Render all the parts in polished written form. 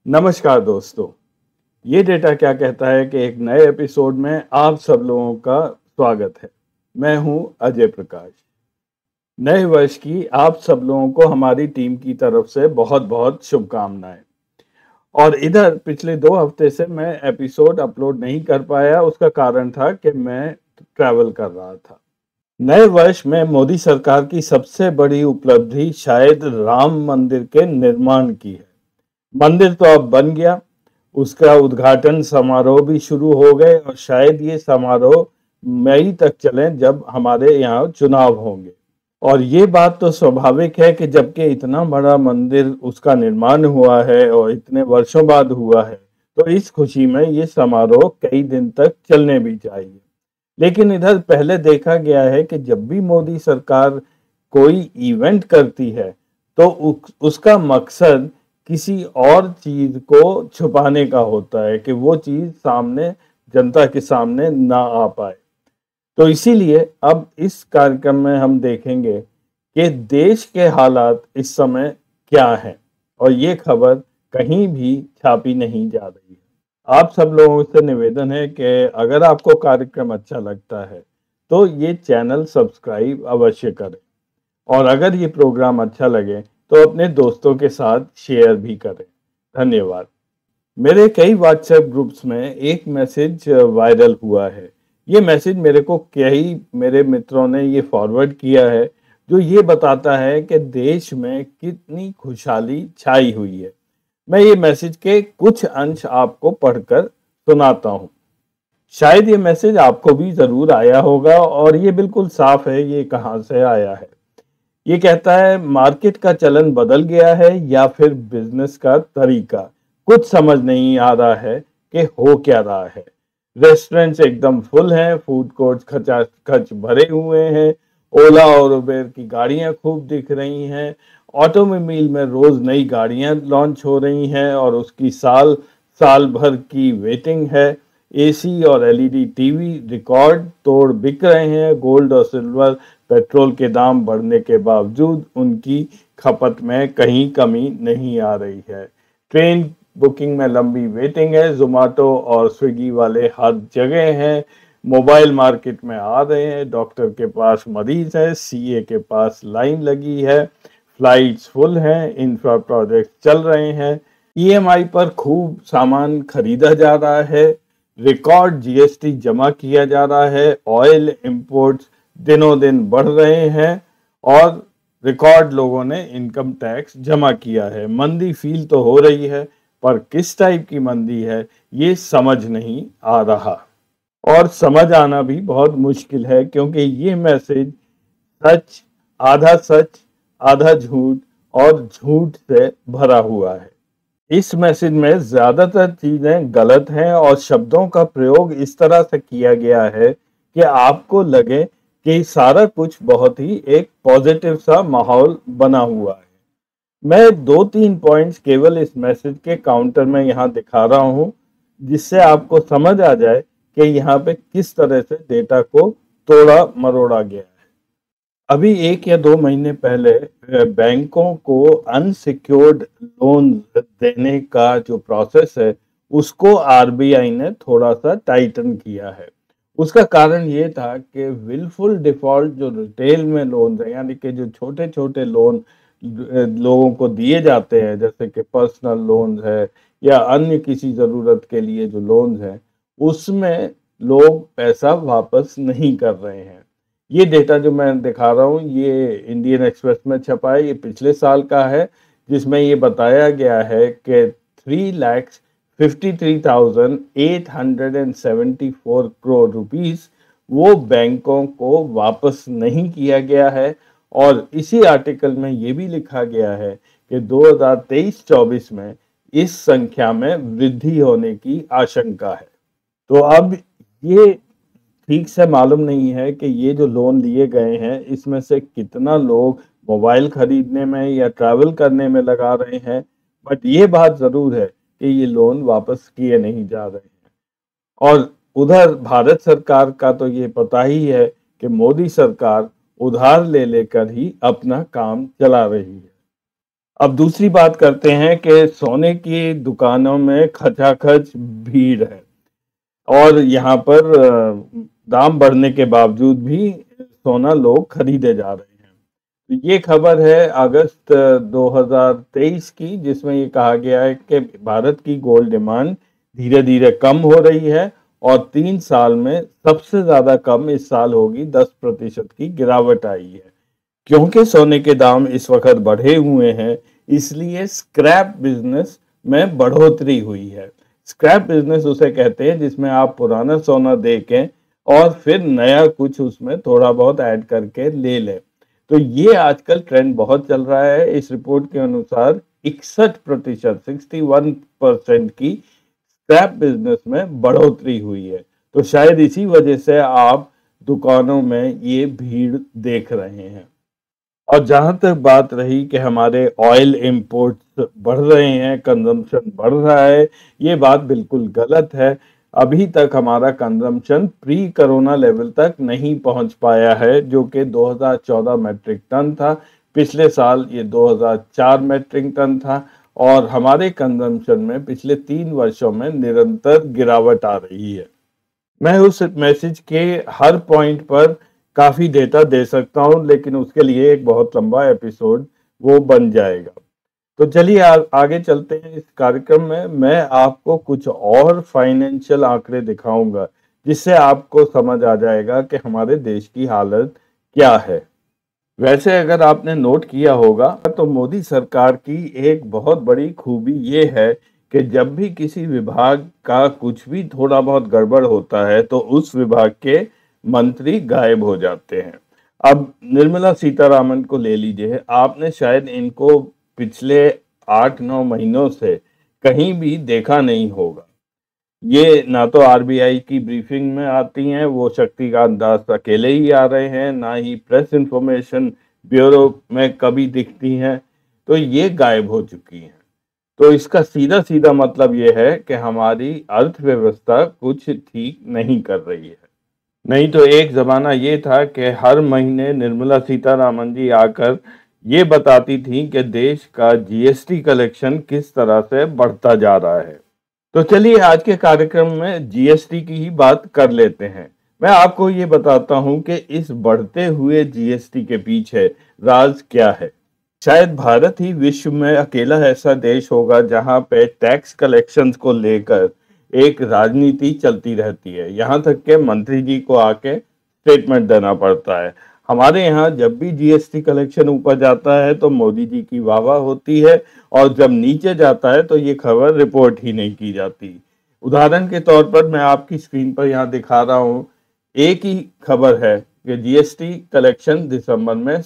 नमस्कार दोस्तों। ये डेटा क्या कहता है कि एक नए एपिसोड में आप सब लोगों का स्वागत है। मैं हूं अजय प्रकाश। नए वर्ष की आप सब लोगों को हमारी टीम की तरफ से बहुत बहुत शुभकामनाएं। और इधर पिछले 2 हफ्ते से मैं एपिसोड अपलोड नहीं कर पाया। उसका कारण था कि मैं ट्रैवल कर रहा था। नए वर्ष में मोदी सरकार की सबसे बड़ी उपलब्धि शायद राम मंदिर के निर्माण की है। मंदिर तो अब बन गया, उसका उद्घाटन समारोह भी शुरू हो गए और शायद ये समारोह मई तक चलें जब हमारे यहाँ चुनाव होंगे। और ये बात तो स्वाभाविक है कि जबकि इतना बड़ा मंदिर उसका निर्माण हुआ है और इतने वर्षों बाद हुआ है, तो इस खुशी में ये समारोह कई दिन तक चलने भी चाहिए। लेकिन इधर पहले देखा गया है कि जब भी मोदी सरकार कोई इवेंट करती है तो उसका मकसद किसी और चीज को छुपाने का होता है कि वो चीज सामने जनता के सामने ना आ पाए। तो इसीलिए अब इस कार्यक्रम में हम देखेंगे कि देश के हालात इस समय क्या हैं और ये खबर कहीं भी छापी नहीं जा रही है। आप सब लोगों से निवेदन है कि अगर आपको कार्यक्रम अच्छा लगता है तो ये चैनल सब्सक्राइब अवश्य करें और अगर ये प्रोग्राम अच्छा लगे तो अपने दोस्तों के साथ शेयर भी करें। धन्यवाद। मेरे कई व्हाट्सएप ग्रुप्स में एक मैसेज वायरल हुआ है। ये मैसेज मेरे को कई मेरे मित्रों ने ये फॉरवर्ड किया है, जो ये बताता है कि देश में कितनी खुशहाली छाई हुई है। मैं ये मैसेज के कुछ अंश आपको पढ़कर सुनाता हूँ। शायद ये मैसेज आपको भी जरूर आया होगा और ये बिल्कुल साफ है ये कहाँ से आया है। ये कहता है, मार्केट का चलन बदल गया है या फिर बिजनेस का तरीका, कुछ समझ नहीं आ रहा है कि हो क्या रहा है। रेस्टोरेंट्स एकदम फुल हैं, फूड कोर्ट्स खचाखच भरे हुए हैं, ओला और उबेर की गाड़ियां खूब दिख रही हैं, ऑटोमोबाइल में रोज नई गाड़ियां लॉन्च हो रही हैं और उसकी साल साल भर की वेटिंग है। एसी और एलईडी टीवी रिकॉर्ड तोड़ बिक रहे हैं। गोल्ड और सिल्वर, पेट्रोल के दाम बढ़ने के बावजूद उनकी खपत में कहीं कमी नहीं आ रही है। ट्रेन बुकिंग में लंबी वेटिंग है। जोमेटो और स्विगी वाले हर जगह हैं। मोबाइल मार्केट में आ रहे हैं। डॉक्टर के पास मरीज है, सीए के पास लाइन लगी है, फ्लाइट्स फुल हैं, इंफ्रा प्रोजेक्ट चल रहे हैं, ईएमआई पर खूब सामान खरीदा जा रहा है, रिकॉर्ड जीएसटी जमा किया जा रहा है, ऑयल इंपोर्ट्स दिनों दिन बढ़ रहे हैं और रिकॉर्ड लोगों ने इनकम टैक्स जमा किया है। मंदी फील तो हो रही है, पर किस टाइप की मंदी है ये समझ नहीं आ रहा और समझ आना भी बहुत मुश्किल है, क्योंकि ये मैसेज सच आधा झूठ और झूठ से भरा हुआ है। इस मैसेज में ज्यादातर चीजें गलत हैं और शब्दों का प्रयोग इस तरह से किया गया है कि आपको लगे कि सारा कुछ बहुत ही एक पॉजिटिव सा माहौल बना हुआ है। मैं 2-3 पॉइंट्स केवल इस मैसेज के काउंटर में यहाँ दिखा रहा हूँ, जिससे आपको समझ आ जाए कि यहाँ पे किस तरह से डेटा को तोड़ा मरोड़ा गया है। अभी 1 या 2 महीने पहले बैंकों को अनसिक्योर्ड लोन देने का जो प्रोसेस है उसको आरबीआई ने थोड़ा सा टाइटन किया है। उसका कारण ये था कि विलफुल डिफॉल्ट जो रिटेल में लोन है, यानी कि जो छोटे छोटे लोन लोगों को दिए जाते हैं, जैसे कि पर्सनल लोन है या अन्य किसी ज़रूरत के लिए जो लोन है, उसमें लोग पैसा वापस नहीं कर रहे हैं। ये डेटा जो मैं दिखा रहा हूँ ये इंडियन एक्सप्रेस में छपा है, ये पिछले साल का है, जिसमें ये बताया गया है कि 3,53,874 करोड़ रुपीस वो बैंकों को वापस नहीं किया गया है। और इसी आर्टिकल में ये भी लिखा गया है कि 2023-24 में इस संख्या में वृद्धि होने की आशंका है। तो अब ये ठीक से मालूम नहीं है कि ये जो लोन लिए गए हैं इसमें से कितना लोग मोबाइल खरीदने में या ट्रैवल करने में लगा रहे हैं, बट ये बात जरूर है कि ये लोन वापस किए नहीं जा रहे हैं। और उधर भारत सरकार का तो ये पता ही है कि मोदी सरकार उधार ले लेकर ही अपना काम चला रही है। अब दूसरी बात करते हैं कि सोने की दुकानों में खचाखच भीड़ है और यहाँ पर दाम बढ़ने के बावजूद भी सोना लोग खरीदे जा रहे हैं। तो ये खबर है अगस्त 2023 की, जिसमें ये कहा गया है कि भारत की गोल्ड डिमांड धीरे धीरे कम हो रही है और 3 साल में सबसे ज्यादा कम इस साल होगी, 10% की गिरावट आई है। क्योंकि सोने के दाम इस वक्त बढ़े हुए हैं, इसलिए स्क्रैप बिजनेस में बढ़ोतरी हुई है। स्क्रैप बिजनेस उसे कहते हैं जिसमें आप पुराना सोना देके और फिर नया कुछ उसमें थोड़ा बहुत ऐड करके ले लें। तो ये आजकल ट्रेंड बहुत चल रहा है। इस रिपोर्ट के अनुसार 61%, 61% की स्क्रैप बिजनेस में बढ़ोतरी हुई है। तो शायद इसी वजह से आप दुकानों में ये भीड़ देख रहे हैं। और जहां तक बात रही कि हमारे ऑयल इंपोर्ट्स बढ़ रहे हैं, कंजम्पशन बढ़ रहा है, ये बात बिल्कुल गलत है। अभी तक हमारा कंजम्पशन प्री कोरोना लेवल तक नहीं पहुंच पाया है, जो कि 2014 मैट्रिक टन था। पिछले साल ये 2004 मैट्रिक टन था और हमारे कंजम्पशन में पिछले 3 वर्षों में निरंतर गिरावट आ रही है। मैं उस मैसेज के हर पॉइंट पर काफी डेटा दे सकता हूं, लेकिन उसके लिए एक बहुत लंबा एपिसोड वो बन जाएगा। तो चलिए आगे चलते हैं। इस कार्यक्रम में मैं आपको कुछ और फाइनेंशियल आंकड़े दिखाऊंगा, जिससे आपको समझ आ जाएगा कि हमारे देश की हालत क्या है। वैसे अगर आपने नोट किया होगा तो मोदी सरकार की एक बहुत बड़ी खूबी ये है कि जब भी किसी विभाग का कुछ भी थोड़ा बहुत गड़बड़ होता है तो उस विभाग के मंत्री गायब हो जाते हैं। अब निर्मला सीतारामन को ले लीजिए, आपने शायद इनको पिछले 8-9 महीनों से कहीं भी देखा नहीं होगा। ये ना तो आरबीआई की ब्रीफिंग में आती हैं, वो शक्तिकांत दास अकेले ही आ रहे हैं, ना ही प्रेस इंफॉर्मेशन ब्यूरो में कभी दिखती हैं। तो ये गायब हो चुकी हैं। तो इसका सीधा सीधा मतलब ये है कि हमारी अर्थव्यवस्था कुछ ठीक नहीं कर रही है। नहीं तो एक जमाना ये था कि हर महीने निर्मला सीतारामन जी आकर ये बताती थी कि देश का जीएसटी कलेक्शन किस तरह से बढ़ता जा रहा है। तो चलिए आज के कार्यक्रम में जीएसटी की ही बात कर लेते हैं। मैं आपको ये बताता हूं कि इस बढ़ते हुए जीएसटी के पीछे राज क्या है। शायद भारत ही विश्व में अकेला ऐसा देश होगा जहां पे टैक्स कलेक्शंस को लेकर एक राजनीति चलती रहती है। यहाँ तक के मंत्री जी को आके स्टेटमेंट देना पड़ता है। हमारे यहाँ जब भी जीएसटी कलेक्शन ऊपर जाता है तो मोदी जी की वाह वाह होती है, और जब नीचे जाता है तो ये खबर रिपोर्ट ही नहीं की जाती। उदाहरण के तौर पर मैं आपकी स्क्रीन पर यहाँ दिखा रहा हूँ, एक ही खबर है कि जीएसटी कलेक्शन दिसंबर में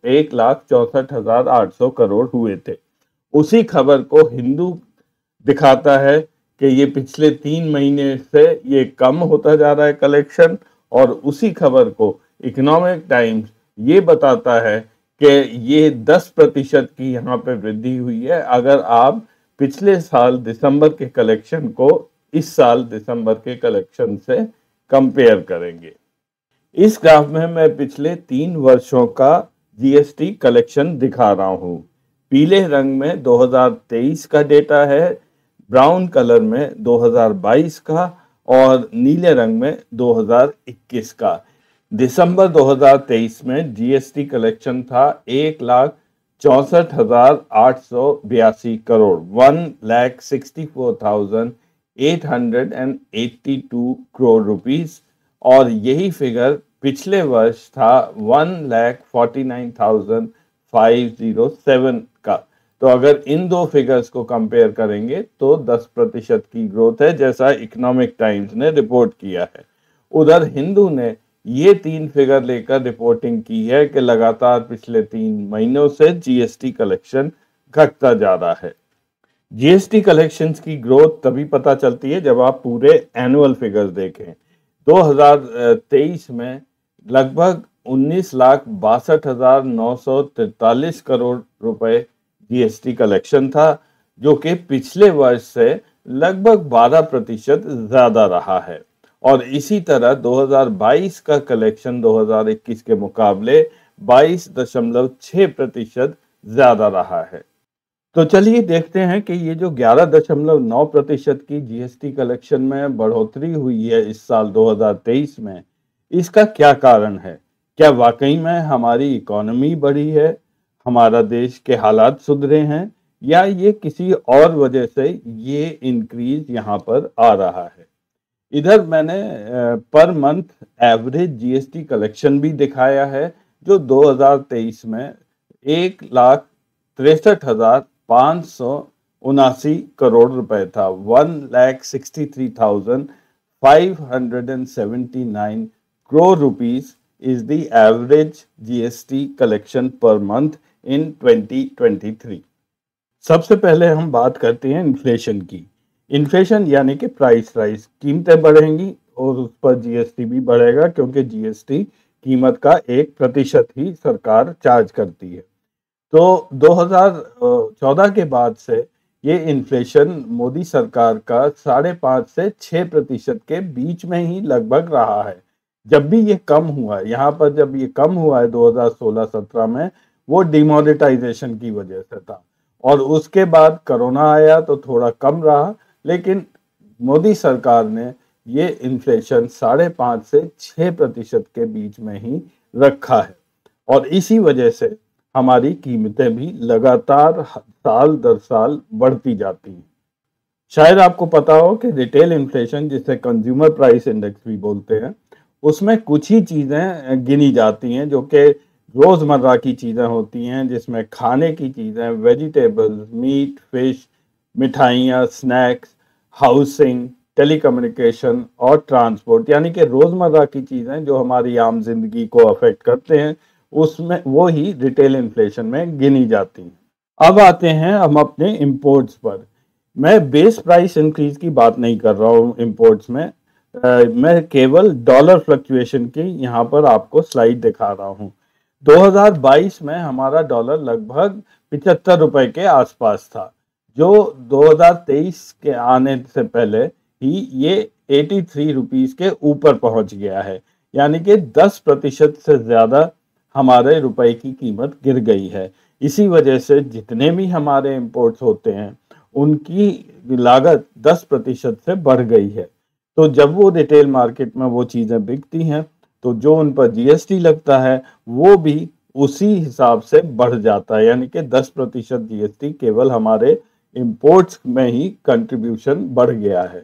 1,64,800 करोड़ हुए थे। उसी खबर को हिंदू दिखाता है कि ये पिछले 3 महीने से ये कम होता जा रहा है कलेक्शन, और उसी खबर को इकोनॉमिक टाइम्स ये बताता है कि ये 10% की यहाँ पे वृद्धि हुई है अगर आप पिछले साल दिसंबर के कलेक्शन को इस साल दिसंबर के कलेक्शन से कंपेयर करेंगे। इस ग्राफ में मैं पिछले 3 वर्षों का जीएसटी कलेक्शन दिखा रहा हूँ। पीले रंग में 2023 का डेटा है, ब्राउन कलर में 2022 का और नीले रंग में 2021 का। दिसंबर 2023 में जीएसटी कलेक्शन था 1,64,882 करोड़, 1,64,882 करोड़ रुपीस, और यही फिगर पिछले वर्ष था 1,49,507 का। तो अगर इन दो फिगर्स को कंपेयर करेंगे तो 10% की ग्रोथ है, जैसा इकोनॉमिक टाइम्स ने रिपोर्ट किया है। उधर हिंदू ने ये 3 फिगर लेकर रिपोर्टिंग की है कि लगातार पिछले 3 महीनों से जीएसटी कलेक्शन घटता जा रहा है। जीएसटी कलेक्शंस की ग्रोथ तभी पता चलती है जब आप पूरे एनुअल फिगर्स देखें। 2023 में लगभग 19,62,943 करोड़ रुपए जीएसटी कलेक्शन था, जो कि पिछले वर्ष से लगभग 12% ज्यादा रहा है। और इसी तरह 2022 का कलेक्शन 2021 के मुकाबले 22.6% ज्यादा रहा है। तो चलिए देखते हैं कि ये जो 11.9% की जीएसटी कलेक्शन में बढ़ोतरी हुई है इस साल 2023 में, इसका क्या कारण है? क्या वाकई में हमारी इकोनॉमी बढ़ी है, हमारा देश के हालात सुधरे हैं, या ये किसी और वजह से ये इंक्रीज यहाँ पर आ रहा है? इधर मैंने per month average GST collection भी दिखाया है, जो 2023 में 1,63,579 करोड़ रुपए था। 1,63,579 crore rupees is the average GST collection per month in 2023। सबसे पहले हम बात करते हैं इन्फ्लेशन की। इन्फ्लेशन यानी कि प्राइस राइज, कीमतें बढ़ेंगी और उस पर जीएसटी भी बढ़ेगा, क्योंकि जीएसटी कीमत का 1% ही सरकार चार्ज करती है। तो 2014 के बाद से ये इन्फ्लेशन मोदी सरकार का 5.5 से 6% के बीच में ही लगभग रहा है। जब भी ये कम हुआ है, यहाँ पर जब ये कम हुआ है 2016-17 में, वो डिमोनेटाइजेशन की वजह से था, और उसके बाद कोरोना आया तो थोड़ा कम रहा, लेकिन मोदी सरकार ने ये इन्फ्लेशन 5.5 से 6% के बीच में ही रखा है, और इसी वजह से हमारी कीमतें भी लगातार साल दर साल बढ़ती जाती हैं। शायद आपको पता हो कि रिटेल इन्फ्लेशन, जिसे कंज्यूमर प्राइस इंडेक्स भी बोलते हैं, उसमें कुछ ही चीज़ें गिनी जाती हैं जो कि रोज़मर्रा की चीज़ें होती हैं, जिसमें खाने की चीज़ें, वेजिटेबल्स, मीट, फिश, मिठाइयाँ, स्नैक्स, हाउसिंग, टेलीकम्युनिकेशन और ट्रांसपोर्ट, यानी कि रोज़मर्रा की चीज़ें जो हमारी आम जिंदगी को अफेक्ट करते हैं, उसमें वो ही रिटेल इन्फ्लेशन में गिनी जाती हैं। अब आते हैं हम अपने इंपोर्ट्स पर। मैं बेस प्राइस इंक्रीज की बात नहीं कर रहा हूँ इंपोर्ट्स में। मैं केवल डॉलर फ्लक्चुएशन की यहाँ पर आपको स्लाइड दिखा रहा हूँ। 2022 में हमारा डॉलर लगभग 75 रुपए के आसपास था, जो 2023 के आने से पहले ही ये 83 रुपीस के ऊपर पहुंच गया है, यानी कि 10% से ज़्यादा हमारे रुपए की कीमत गिर गई है। इसी वजह से जितने भी हमारे इंपोर्ट्स होते हैं, उनकी लागत 10% से बढ़ गई है। तो जब वो रिटेल मार्केट में वो चीज़ें बिकती हैं, तो जो उन पर जीएसटी लगता है वो भी उसी हिसाब से बढ़ जाता है, यानी कि 10% जीएसटी केवल हमारे इंपोर्ट्स में ही कंट्रीब्यूशन बढ़ गया है।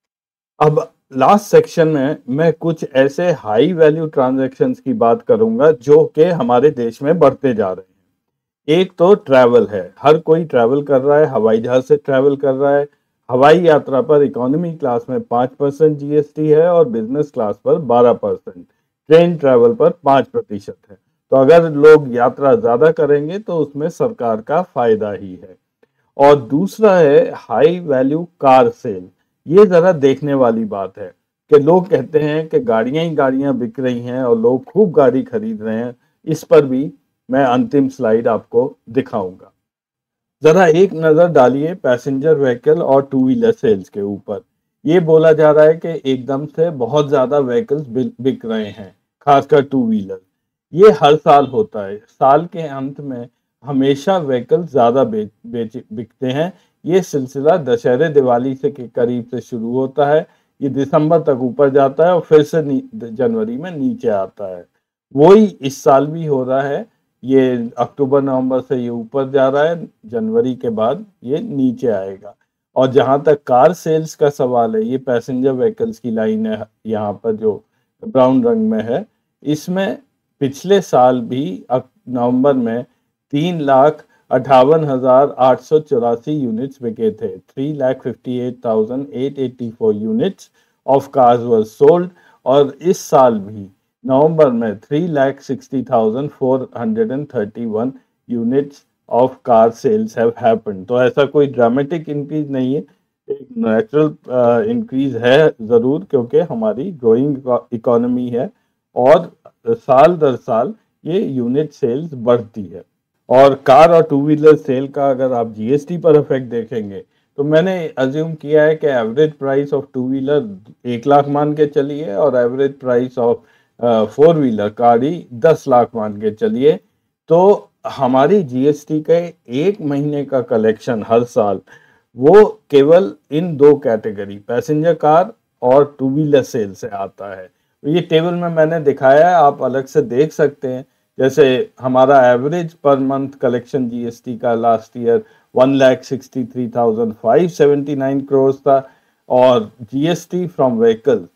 अब लास्ट सेक्शन में मैं कुछ ऐसे हाई वैल्यू ट्रांजैक्शंस की बात करूंगा जो कि हमारे देश में बढ़ते जा रहे हैं। एक तो ट्रैवल है, हर कोई ट्रैवल कर रहा है, हवाई जहाज से ट्रैवल कर रहा है। हवाई यात्रा पर इकोनॉमी क्लास में 5% जीएसटी है और बिजनेस क्लास पर 12%। ट्रेन ट्रैवल पर 5% है। तो अगर लोग यात्रा ज़्यादा करेंगे तो उसमें सरकार का फायदा ही है। और दूसरा है हाई वैल्यू कार सेल। ये ज़रा देखने वाली बात है कि लोग कहते हैं कि गाड़ियां ही गाड़ियां बिक रही हैं और लोग खूब गाड़ी खरीद रहे हैं। इस पर भी मैं अंतिम स्लाइड आपको दिखाऊंगा। ज़रा एक नज़र डालिए पैसेंजर व्हीकल और टू व्हीलर सेल्स के ऊपर। ये बोला जा रहा है कि एकदम से बहुत ज़्यादा व्हीकल्स बिक रहे हैं, खासकर टू व्हीलर। ये हर साल होता है, साल के अंत में हमेशा व्हीकल ज़्यादा बिकते हैं। ये सिलसिला दशहरे दिवाली से के करीब से शुरू होता है, ये दिसंबर तक ऊपर जाता है और फिर से जनवरी में नीचे आता है। वही इस साल भी हो रहा है। ये अक्टूबर नवंबर से ये ऊपर जा रहा है, जनवरी के बाद ये नीचे आएगा। और जहां तक कार सेल्स का सवाल है, ये पैसेंजर व्हीकल्स की लाइन है यहाँ पर जो ब्राउन रंग में है, इसमें पिछले साल भी नवंबर में 3,58,884 यूनिट्स बिके थे। 3,58,884 units of cars were sold. और इस साल भी नवंबर में 3,60,431 units of car sales have happened. तो ऐसा कोई ड्रामेटिक इंक्रीज नहीं है, एक नेचुरल इंक्रीज है ज़रूर, क्योंकि हमारी ग्रोइंग इकोनॉमी है और साल दर साल ये यूनिट सेल्स बढ़ती है। और कार और टू व्हीलर सेल का अगर आप जीएसटी पर इफेक्ट देखेंगे, तो मैंने अज्यूम किया है कि average price of two wheeler 1 lakh मान के चलिए और average price of four wheeler car ही 10 लाख मान के चलिए। तो हमारी जीएसटी के 1 महीने का कलेक्शन हर साल वो केवल इन 2 कैटेगरी पैसेंजर कार और टू व्हीलर सेल से आता है। ये टेबल में मैंने दिखाया है, आप अलग से देख सकते हैं। जैसे हमारा average per month collection GST का लास्ट ईयर 1,63,579 करोड़ था और जीएसटी फ्रॉम व्हीकल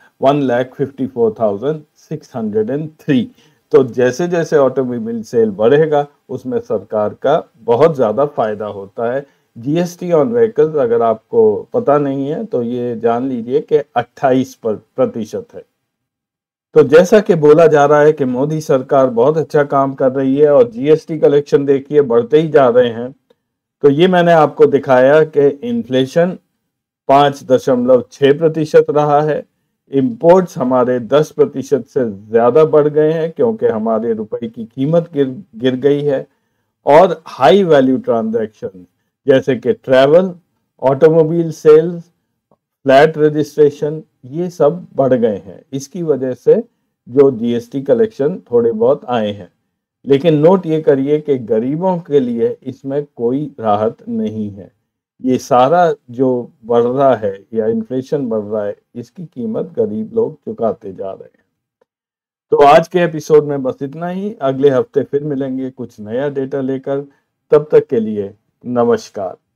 1,54,603। तो जैसे जैसे ऑटोमोबाइल सेल बढ़ेगा उसमें सरकार का बहुत ज़्यादा फायदा होता है। जीएसटी ऑन व्हीकल्स अगर आपको पता नहीं है तो ये जान लीजिए कि 28% है। तो जैसा कि बोला जा रहा है कि मोदी सरकार बहुत अच्छा काम कर रही है और जीएसटी कलेक्शन देखिए बढ़ते ही जा रहे हैं। तो ये मैंने आपको दिखाया कि इन्फ्लेशन 5.6% रहा है। इंपोर्ट्स हमारे 10% से ज़्यादा बढ़ गए हैं क्योंकि हमारे रुपए की कीमत गिर गई है। और हाई वैल्यू ट्रांजैक्शन जैसे कि travel, automobile sales, flat registration ये सब बढ़ गए हैं। इसकी वजह से जो जीएसटी कलेक्शन थोड़े बहुत आए हैं। लेकिन नोट ये करिए कि गरीबों के लिए इसमें कोई राहत नहीं है। ये सारा जो बढ़ रहा है या इन्फ्लेशन बढ़ रहा है इसकी कीमत गरीब लोग चुकाते जा रहे हैं। तो आज के एपिसोड में बस इतना ही। अगले हफ्ते फिर मिलेंगे कुछ नया डेटा लेकर। तब तक के लिए नमस्कार।